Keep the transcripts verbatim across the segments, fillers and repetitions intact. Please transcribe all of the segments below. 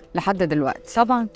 لحد دلوقتي؟ طبعا.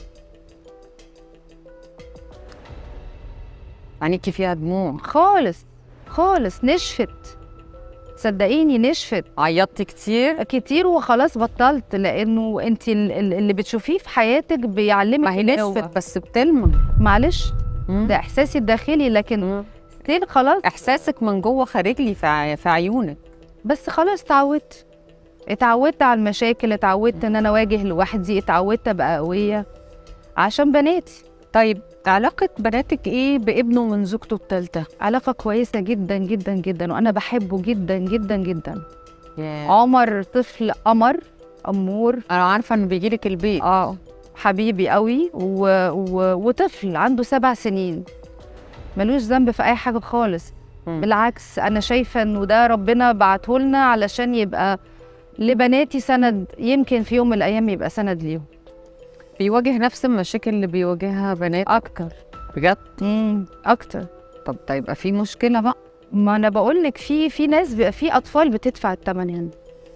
عينيكي فيها دموع خالص خالص، نشفت، صدقيني نشفت. عيطتي كتير؟ كتير وخلاص بطلت، لانه انت اللي بتشوفيه في حياتك بيعلمك. ما هي نشفت بس بتلمع. معلش ده احساسي الداخلي، لكن ستيل خلاص احساسك من جوه خارج لي في في عيونك. بس خلاص اتعودت، اتعودت على المشاكل، اتعودت ان انا اواجه لوحدي، اتعودت ابقى قويه عشان بناتي. طيب علاقة بناتك ايه بابنه من زوجته الثالثة؟ علاقة كويسة جدا جدا جدا، وانا بحبه جدا جدا جدا. yeah. عمر طفل قمر امور. انا عارفة انه بيجي لك البيت. اه حبيبي قوي و... و... وطفل عنده سبع سنين ملوش ذنب في اي حاجة خالص. م. بالعكس انا شايفة انه ده ربنا بعته لنا علشان يبقى لبناتي سند، يمكن في يوم من الايام يبقى سند ليهم. بيواجه نفس المشاكل اللي بيواجهها بنات؟ اكتر. بجد؟ امم اكتر. طب ده يبقى في مشكله بقى. ما انا بقول لك في في ناس بيبقى في اطفال بتدفع الثمن هنا.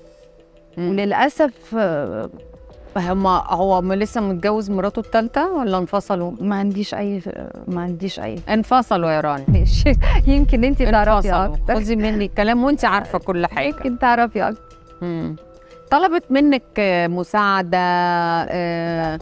وللاسف هم هو لسه متجوز مراته الثالثه ولا انفصلوا؟ ما عنديش اي ما عنديش اي انفصلوا يا رانيا. ماشي. يمكن انت تعرفي اكتر. خدي مني الكلام وانت عارفه كل حاجه. يمكن تعرفي اكتر. امم طلبت منك مساعده، آه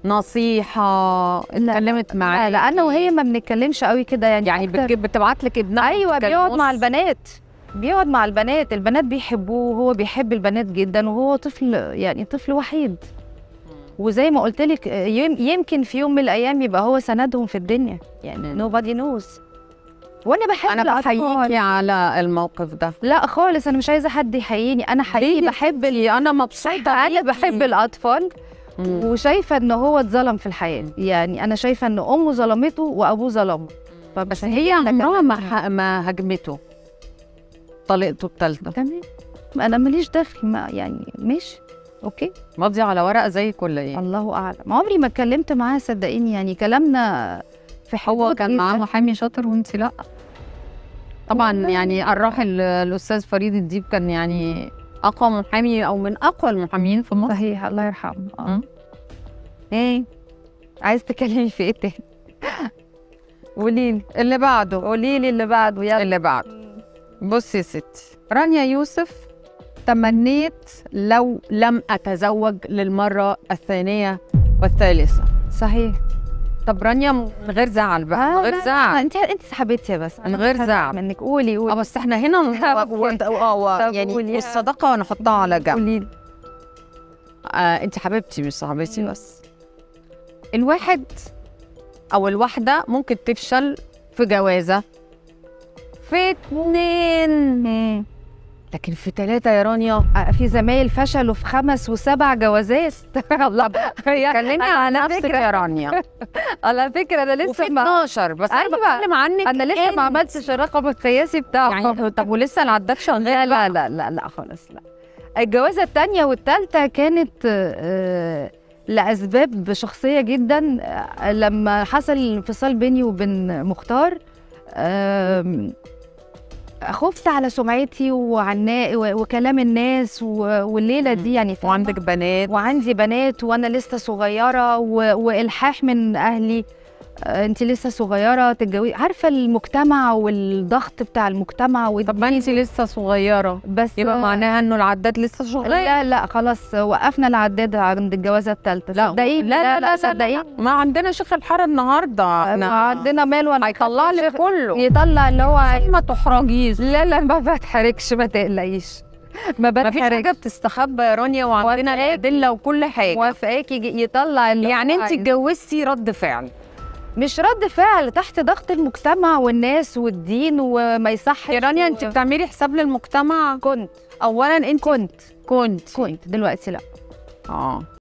نصيحة، اتكلمت معاك؟ لا انا وهي ما بنتكلمش قوي كده يعني. يعني بتبعت لك ابنها؟ ايوه بيقعد مع البنات، بيقعد مع البنات، البنات بيحبوه وهو بيحب البنات جدا، وهو طفل يعني طفل وحيد. وزي ما قلت لك يمكن في يوم من الايام يبقى هو سندهم في الدنيا، يعني nobody knows. وانا بحب انا بحييكي على الموقف ده. لا خالص انا مش عايزه حد يحييني، انا حقيقي بحب ال... انا مبسوطه، انا بحب الاطفال. مم. وشايفه ان هو اتظلم في الحياه، يعني انا شايفه ان امه ظلمته وابوه ظلمه. بس هي عمرها ما ما هجمته طليقته الثالثه. تمام، انا ماليش دخل، ما يعني ماشي اوكي. ماضيه على ورقه زيك ولا ايه؟ الله اعلم، عمري ما اتكلمت معاها صدقيني، يعني كلامنا في حوار. هو كان معاه محامي شاطر وانت لا طبعا. يعني الراحل الاستاذ فريد الديب كان يعني اقوى محامي او من اقوى المحامين في مصر. صحيح، الله يرحمه. اه ايه عايز تكلمي في ايه تاني؟ قولي لي اللي بعده. قولي لي اللي بعده. يلا اللي بعده. بصي يا ستي، رانيا يوسف، تمنيت لو لم اتزوج للمره الثانيه والثالثه. صحيح. طب رانيا من غير زعل بقى. آه من غير زعل. انت انت حبيبتي بس من غير زعل منك. قولي قولي. اه بس احنا هنا اه يعني والصداقه نحطها على جنب. قولي لي. آه انت حبيبتي مش صاحبتي بس. الواحد او الواحده ممكن تفشل في جوازه، في اتنين، لكن في ثلاثة يا رانيا. في زمايل فشلوا في خمس وسبع جوازات. الله. كلمني على نفسك يا رانيا. على فكرة أنا لسه وفي اتناشر بس. أيوة. أنا بتكلم عنك. أنا لسه ما عملتش الرقم القياسي بتاعه. يعني طب ولسه العداد شغال؟ لا لا لا لا لا خالص لا. الجوازة الثانية والثالثة كانت آه لأسباب شخصية جدا. آه لما حصل الانفصال بيني وبين مختار، آه خفت على سمعتي وعن وكلام الناس والليله دي يعني. وعندك بنات. وعندي بنات وانا لسه صغيره، والحاح من اهلي انت لسه صغيره تتجوزي، عارفه المجتمع والضغط بتاع المجتمع. طب ما انت لسه صغيره بس يبقى معناها انه العداد لسه شغال. لا لا خلاص وقفنا العداد عند الجوازه الثالثه. لا صدقيني. لا لا, لا, صدقيني. ما عندنا شيخ الحاره النهارده. احنا عندنا مال وانا هيطلع لك كله. يطلع اللي هو ما تحرجيش. لا لا ما بتحرجش، ما تقلقيش. ما بتحرجش. ما فيش حاجه بتستخبى يا رانيا، وعندنا الادله وكل حاجه. موافقاكي يطلع اللي يعني انت اتجوزتي رد فعل؟ مش رد فعل، تحت ضغط المجتمع والناس والدين وما يصحش. يا رانيا انت بتعملي حساب للمجتمع؟ كنت اولا انت كنت كنت كنت دلوقتي لا. اه